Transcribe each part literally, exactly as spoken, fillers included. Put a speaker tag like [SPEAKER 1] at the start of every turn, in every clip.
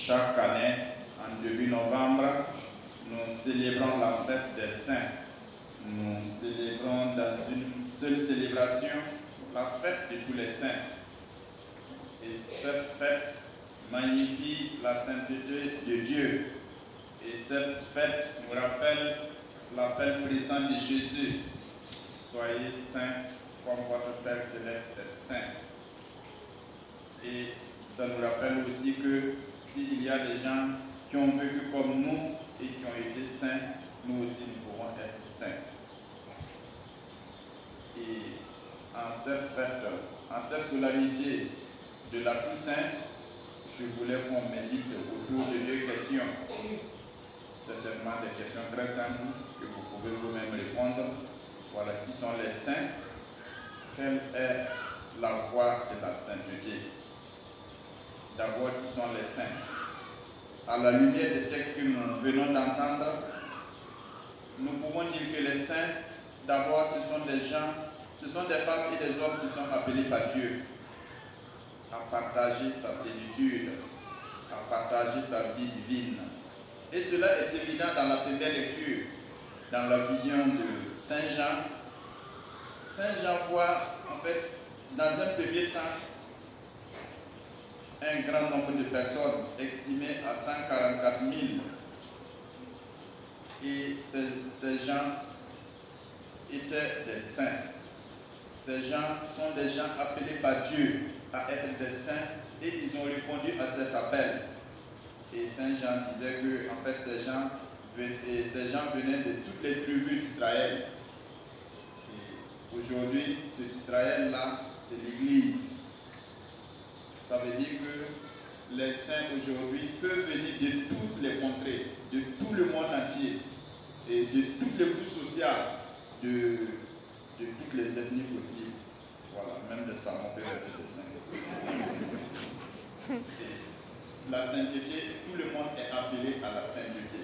[SPEAKER 1] Chaque année, en début novembre, nous célébrons la fête des saints. Nous célébrons dans une seule célébration la fête de tous les saints. Et cette fête magnifie la sainteté de Dieu. Et cette fête nous rappelle l'appel pressant de Jésus. Soyez saints comme votre Père Céleste est saint. Et ça nous rappelle aussi que s'il y a des gens qui ont vécu comme nous et qui ont été saints, nous aussi nous pourrons être saints. Et en cette fête, en cette solennité de la Toussaint, je voulais qu'on médite autour de deux questions. Certainement des questions très simples que vous pouvez vous-même répondre. Voilà, qui sont les saints? Quelle est la voie de la sainteté? D'abord, qui sont les saints? À la lumière des textes que nous venons d'entendre, nous pouvons dire que les saints, d'abord, ce sont des gens, ce sont des femmes et des hommes qui sont appelés par Dieu à partager sa plénitude, à partager sa vie divine. Et cela est évident dans la première lecture, dans la vision de Saint Jean. Saint Jean voit, en fait, dans un premier temps, un grand nombre de personnes, estimées à cent quarante-quatre mille. Et ces, ces gens étaient des saints. Ces gens sont des gens appelés par Dieu à être des saints et ils ont répondu à cet appel. Et Saint Jean disait que, en fait, ces gens, et ces gens venaient de toutes les tribus d'Israël. Et aujourd'hui, cet Israël-là, c'est l'Église. Ça veut dire que les saints aujourd'hui peuvent venir de toutes les contrées, de tout le monde entier, et de toutes les couches sociales, de, de toutes les ethnies possibles. Voilà, même des salons peuvent être des saints. Et la sainteté, tout le monde est appelé à la sainteté.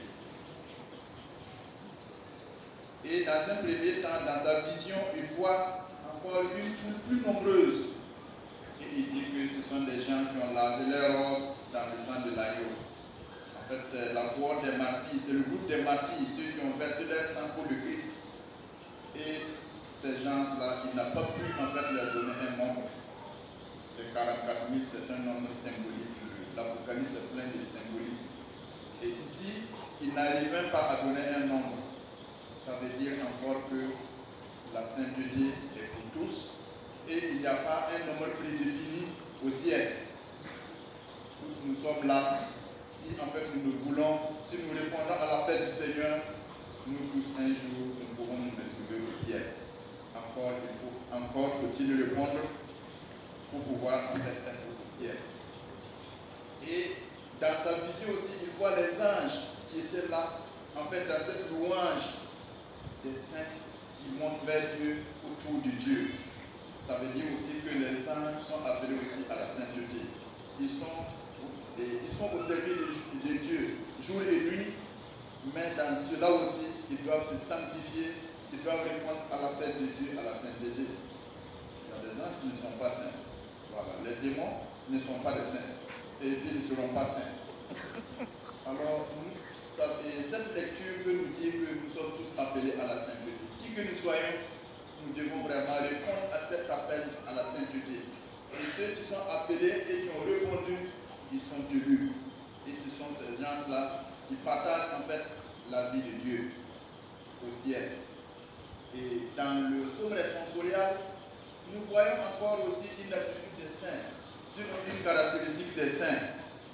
[SPEAKER 1] Et dans un premier temps, dans sa vision, il voit encore une foule plus nombreuse. Et il dit que ce sont des gens qui ont lavé leurs robes dans le sang de l'agneau. En fait, c'est la cohorte des martyrs, c'est le groupe des martyrs, ceux qui ont versé leur sang pour le Christ. Et ces gens-là, il n'a pas pu en fait leur donner un nombre. Les quarante-quatre mille, c'est un nombre symbolique. L'Apocalypse est plein de symbolisme. Et ici, il n'arrive même pas à donner un nombre. Ça veut dire encore que la sainteté est pour tous. Et il n'y a pas un nombre prédéfini au ciel. Tous nous sommes là. Si en fait nous le voulons, si nous répondons à l'appel du Seigneur, nous tous un jour nous pourrons nous retrouver au ciel. Encore, il faut, encore faut-il répondre pour pouvoir en fait être au ciel. Et dans sa vision aussi, il voit les anges qui étaient là, en fait dans cette louange des saints qui montent vers Dieu, autour de Dieu. Ça veut dire aussi que les anges sont appelés aussi à la sainteté. Ils sont, et, ils sont au service de, de Dieu, jour et nuit, mais dans cela aussi, ils doivent se sanctifier, ils doivent répondre à l'appel de Dieu, à la sainteté. Il y a des anges qui ne sont pas saints. Voilà. Les démons ne sont pas des saints. Et ils ne seront pas saints. Alors, nous, ça, et cette lecture veut nous dire que nous sommes tous appelés à la sainteté. Qui que nous soyons, nous devons vraiment répondre à cet appel à la sainteté. Et ceux qui sont appelés et qui ont répondu, ils sont élus. Et ce sont ces gens-là qui partagent en fait la vie de Dieu au ciel. Et dans le psaume responsorial, nous voyons encore aussi une attitude des saints. C'est une caractéristique des saints.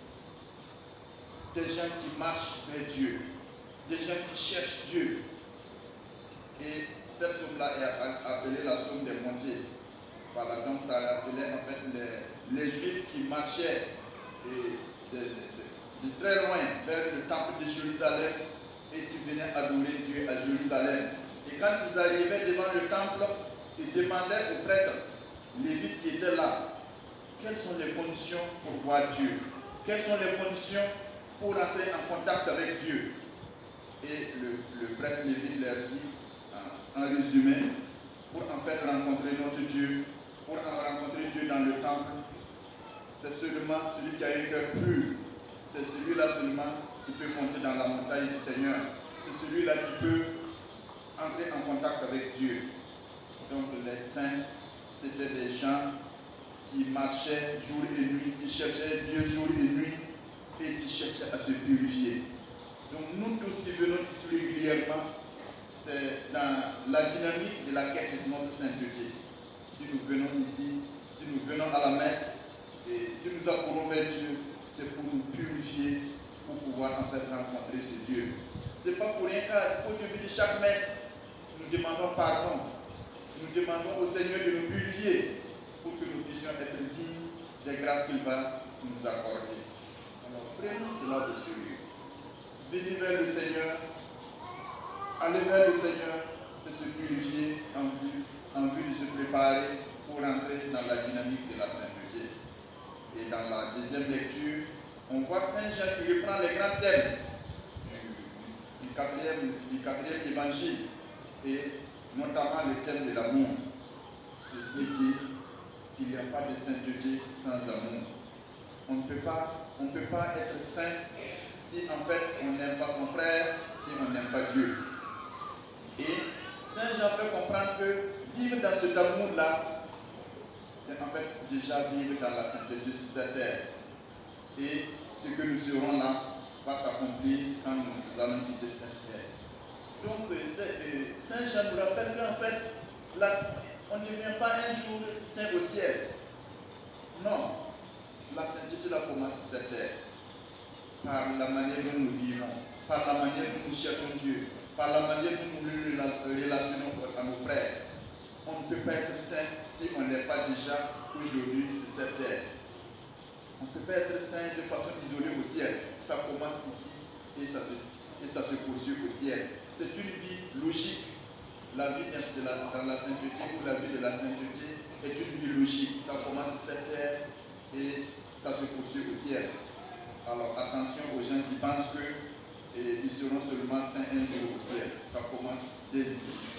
[SPEAKER 1] Des gens qui marchent vers Dieu. Des gens qui cherchent Dieu. Et cette somme-là est appelée la somme des montées. Voilà, donc ça rappelait en fait les, les Juifs qui marchaient et de, de, de, de très loin vers le temple de Jérusalem et qui venaient adorer Dieu à Jérusalem. Et quand ils arrivaient devant le temple, ils demandaient aux prêtres, les lévites qui étaient là, quelles sont les conditions pour voir Dieu? Quelles sont les conditions pour entrer en contact avec Dieu? Et le, le prêtre lévite leur dit, en, en résumé, pour en fait rencontrer notre Dieu, pour en rencontrer Dieu dans le temple, c'est seulement celui qui a un cœur pur. c'est celui-là seulement qui peut monter dans la montagne du Seigneur. C'est celui-là qui peut entrer en contact avec Dieu. Donc les saints, c'était des gens qui marchaient jour et nuit, qui cherchaient Dieu jour et nuit et qui cherchaient à se purifier. Donc nous tous qui venons ici régulièrement, c'est dans la dynamique de la quête de notre sainteté. Si nous venons ici, si nous venons à la messe, et si nous accourons vers Dieu, c'est pour nous purifier, pour pouvoir en fait rencontrer ce Dieu. Ce n'est pas pour rien qu'au début de chaque messe, nous demandons pardon. Nous demandons au Seigneur de nous purifier pour que nous puissions être dignes des grâces qu'il va nous accorder. Alors prenons cela de sérieux. Venir vers le Seigneur, aller vers le Seigneur, c'est se purifier en vue, en vue de se préparer pour entrer dans la dynamique de la sainteté. Et dans la deuxième lecture, on voit Saint Jean qui reprend les grands thèmes du, du, quatrième, du quatrième évangile, et notamment le thème de l'amour. Ceci dit, il n'y a pas de sainteté sans amour. On ne peut pas, on ne peut pas être saint si en fait on n'aime pas son frère, si on n'aime pas Dieu. Et Saint Jean fait comprendre que vivre dans cet amour-là, c'est en fait déjà vivre dans la sainteté sur cette terre. Et ce que nous serons là va s'accomplir quand nous allons quitter cette terre. Donc Saint Jean nous rappelle qu'en fait, là, on ne devient pas un jour saint au ciel. Non, la sainteté là commence sur cette terre. Par la manière dont nous vivons, par la manière dont nous cherchons Dieu, par la manière dont nous nous relationnons à nos frères. On ne peut pas être saint si on n'est pas déjà aujourd'hui sur cette terre. On ne peut pas être saint de façon isolée au ciel. Ça commence ici et ça se, et ça se poursuit au ciel. C'est une vie logique. La vie de la, dans la sainteté ou la vie de la sainteté est une vie logique. Ça commence sur cette terre et ça se poursuit au ciel. Alors attention aux gens qui pensent qu'ils seront seulement saints un jour au ciel. Ça commence dès ici.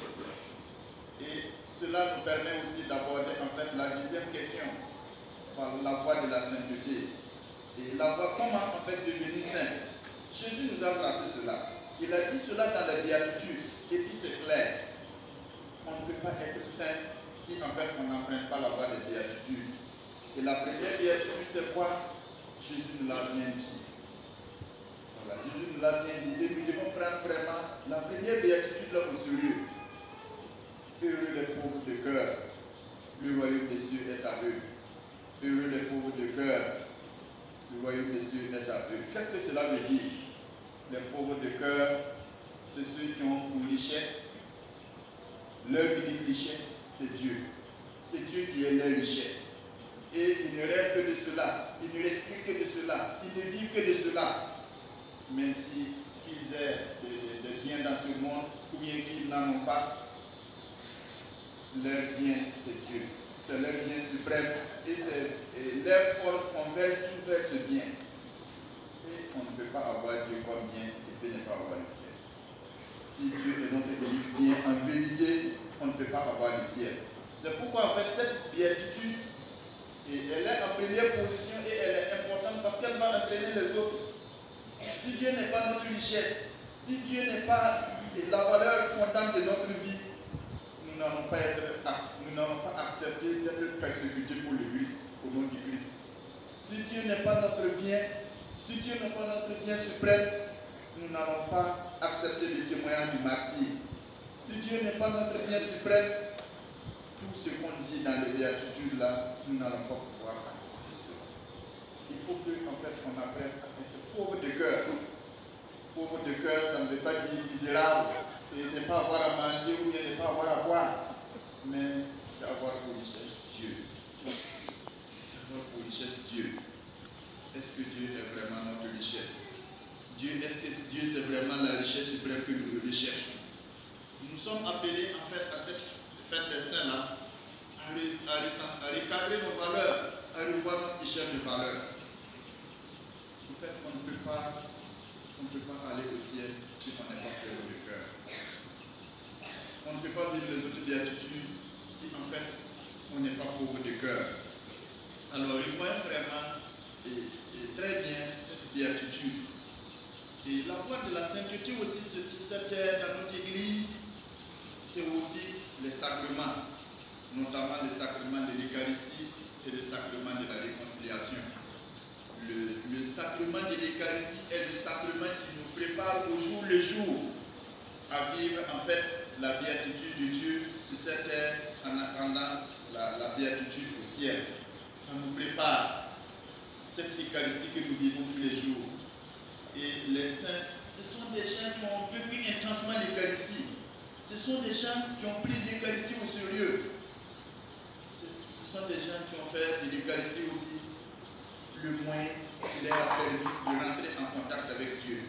[SPEAKER 1] Et cela nous permet aussi d'aborder en fait la deuxième question, par la voie de la sainteté. Et la voie, comment en fait devenir saint. Jésus nous a tracé cela. Il a dit cela dans la béatitude. Et puis c'est clair. On ne peut pas être saint si en fait on n'emprunte pas la voie de béatitude. Et la première béatitude, c'est quoi? Jésus nous l'a bien dit. Voilà, Jésus nous l'a bien dit. Et nous devons prendre vraiment la première béatitude là au sérieux. Heureux les pauvres de cœur, le royaume des cieux est à eux. Heureux les pauvres de cœur, le royaume des cieux est à eux. Qu'est-ce que cela veut dire? Les pauvres de cœur, c'est ceux qui ont pour richesse, leur unique richesse, c'est Dieu. C'est Dieu qui est leur richesse. Et ils ne rêvent que de cela, ils ne respirent que de cela, ils ne vivent que de cela. Même si qu'ils aient des, des, des biens dans ce monde, ou bien qu'ils n'en ont pas, leur bien, c'est Dieu. C'est leur bien suprême. Et, et leur force converge tout vers ce bien. Et on ne peut pas avoir Dieu comme bien et puis ne pas avoir le ciel. Si Dieu est notre unique bien, en vérité, on ne peut pas avoir le ciel. C'est pourquoi en fait cette béatitude, et elle est en première position et elle est importante parce qu'elle va entraîner les autres. Si Dieu n'est pas notre richesse, si Dieu n'est pas la valeur fondante de notre vie, nous n'allons pas, pas accepter d'être persécutés pour le Christ, au nom du Christ. Si Dieu n'est pas notre bien, si Dieu n'est pas notre bien suprême, nous n'allons pas accepter le témoignage du martyr. Si Dieu n'est pas notre bien suprême, tout ce qu'on dit dans les béatitudes là, nous n'allons pas pouvoir accepter cela. Il faut que, en fait, on apprenne à être pauvre de cœur. Pauvre de cœur, ça ne veut pas dire misérable, et ne pas avoir à manger ou bien ne pas avoir à boire, mais c'est avoir pour richesse Dieu. C'est avoir pour richesse Dieu. Est-ce que Dieu est vraiment notre richesse? Dieu, est-ce que Dieu c'est vraiment la richesse suprême que nous recherchons? Nous sommes appelés en fait à cette fête des saints là, à, à, à recadrer nos valeurs, à revoir notre échelle de valeurs. En fait, on ne peut pas, on ne peut pas aller au ciel si on n'est pas pauvre de cœur. On ne peut pas vivre les autres béatitudes si en fait on n'est pas pauvre de cœur. Alors, il faut vraiment et, et très bien cette béatitude. Et la voie de la sainteté aussi, ce qui s'attelle dans notre église, c'est aussi les sacrements, notamment le sacrement de l'Eucharistie et le sacrement de la réconciliation. Le, le sacrement de l'Eucharistie est le sacrement qui nous prépare au jour le jour à vivre en fait la béatitude de Dieu sur cette terre en attendant la, la béatitude au ciel. Ça nous prépare cette Eucharistie que nous vivons tous les jours. Et les saints, ce sont des gens qui ont vécu intensement l'Eucharistie. Ce sont des gens qui ont pris l'Eucharistie au sérieux. Ce, ce sont des gens qui ont fait de l'Eucharistie aussi le moyen qui leur a permis de rentrer en contact avec Dieu.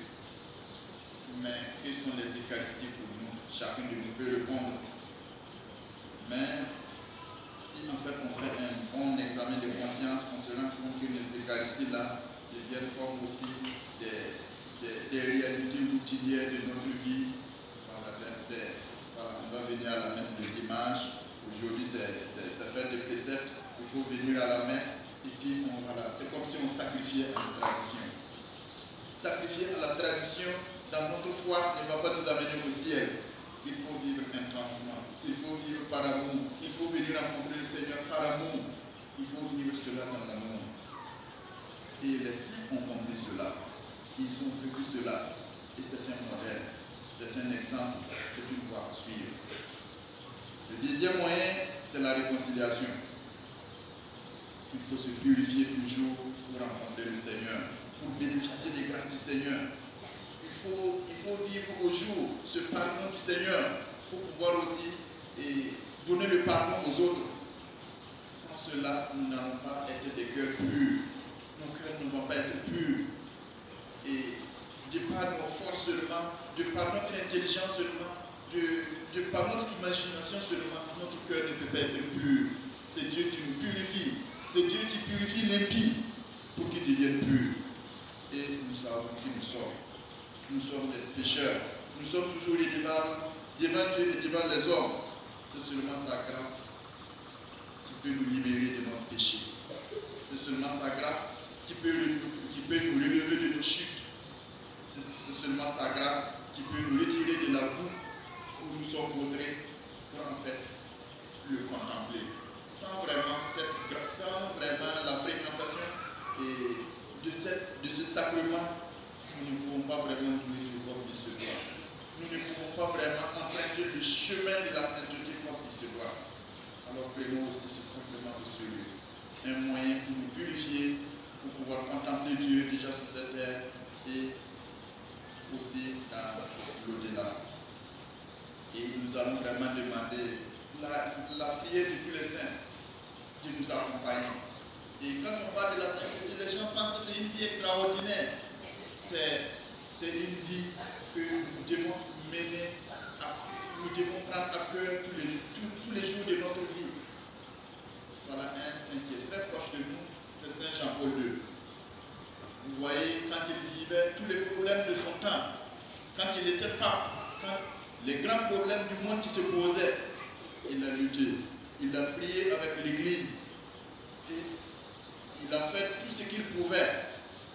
[SPEAKER 1] Mais quelles sont les Eucharisties pour nous? Chacun de nous peut répondre. Mais si en fait on fait un bon examen de conscience, on se rend compte que les Eucharisties-là deviennent comme aussi des, des, des réalités quotidiennes de notre vie. Voilà, des, des, voilà, on va venir à la messe le dimanche. Aujourd'hui, c'est fête de précepte. Il faut venir à la messe. Et puis, voilà, c'est comme si on sacrifiait à la tradition. Sacrifier à la tradition dans notre foi ne va pas nous amener au ciel. Il faut vivre intensement. Il faut vivre par amour. Il faut venir rencontrer le Seigneur par amour. Il faut vivre cela dans l'amour. Et les saints ont compris cela. Ils ont vécu cela. Et c'est un modèle. C'est un exemple. C'est une voie à suivre. Le deuxième moyen, c'est la réconciliation. Il faut se purifier toujours pour rencontrer le Seigneur, pour bénéficier des grâces du Seigneur. Il faut, il faut vivre au jour ce pardon du Seigneur pour pouvoir aussi et donner le pardon aux autres. Sans cela, nous n'allons pas être des cœurs purs. Nos cœurs ne vont pas être purs. Et de par nos forces seulement, de par notre intelligence seulement, de, de par notre imagination seulement, notre cœur ne peut pas être pur. C'est Dieu qui nous purifie. C'est Dieu qui purifie l'impie pour qu'il devienne pur. Et nous savons qui nous sommes. Nous sommes des pécheurs. Nous sommes toujours les devant, devant Dieu et devant les hommes. C'est seulement sa grâce qui peut nous libérer de notre péché. C'est seulement sa grâce qui peut, qui peut nous relever de nos chutes. C'est seulement sa grâce qui peut nous retirer de la boue où nous sommes vautrés pour en fait le contempler. Sans vraiment cette grâce, sans vraiment la fréquentation et de, cette, de ce sacrement, nous ne pouvons pas vraiment jouer du corps qui se doit. Nous ne pouvons pas vraiment emprunter le chemin de la sainteté comme il se doit. Alors prenons aussi ce sacrement de sérieux. Un moyen pour nous purifier, pour pouvoir contempler Dieu déjà sur cette terre et aussi dans l'au-delà. Et nous allons vraiment demander la, la prière de tous les saints qui nous accompagnent. Et quand on parle de la sainteté, les gens pensent que c'est une vie extraordinaire. C'est une vie que nous devons mener, à, nous devons prendre à cœur tous les, tous, tous les jours de notre vie. Voilà un saint qui est très proche de nous, c'est Saint Jean-Paul deux. Vous voyez, quand il vivait tous les problèmes de son temps, quand il était pape, quand les grands problèmes du monde qui se posaient, il a lutté, il a prié avec l'Église et il a fait tout ce qu'il pouvait.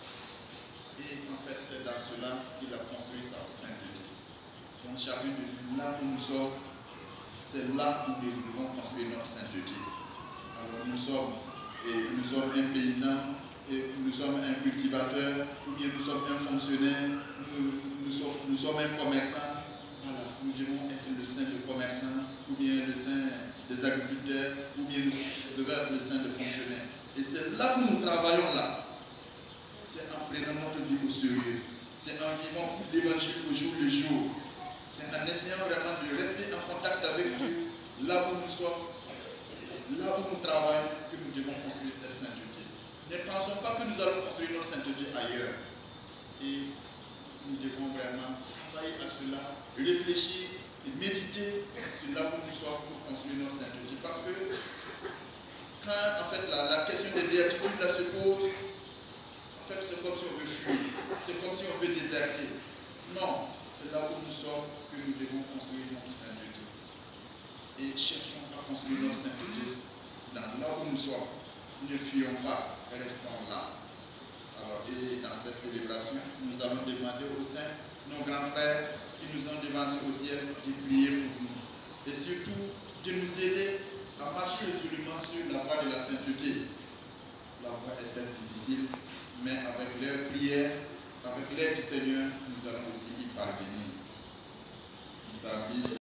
[SPEAKER 1] Et en fait, c'est dans cela qu'il a construit sa sainteté. Donc, chacun de nous, là où nous sommes, c'est là où nous devons construire notre sainteté. Alors, nous sommes, et nous sommes un paysan, et nous sommes un cultivateur, ou bien nous sommes un fonctionnaire, nous, nous, sommes, nous sommes un commerçant. Voilà, nous devons être le saint de commerçant, ou bien le saint des agriculteurs, ou bien nous devons être le saint de fonctionnaires. Et c'est là où nous travaillons là. C'est en prenant notre vie au sérieux. C'est en vivant l'évangile au jour le jour. C'est en essayant vraiment de rester en contact avec Dieu, là où nous sommes, là où nous travaillons, que nous devons construire cette sainteté. Ne pensons pas que nous allons construire notre sainteté ailleurs. Et nous devons vraiment travailler à cela, réfléchir et méditer sur là où nous sommes pour construire notre sainteté. Parce que quand en fait la, la question des béatitudes là se pose, en fait c'est comme si on veut fuir, c'est comme si on veut déserter. Non, c'est là où nous sommes que nous devons construire notre sainteté. Et cherchons à construire notre sainteté dans là où nous sommes. Ne fuyons pas, restons là. Alors, et dans cette célébration, nous allons demander aux saints, nos grands frères qui nous ont devancés au ciel, de prier pour nous. Et surtout, de nous aider à marcher résolument sur la voie de la sainteté. La voie est certes difficile, mais avec leur prière, avec l'aide du Seigneur, nous allons aussi y parvenir. Nous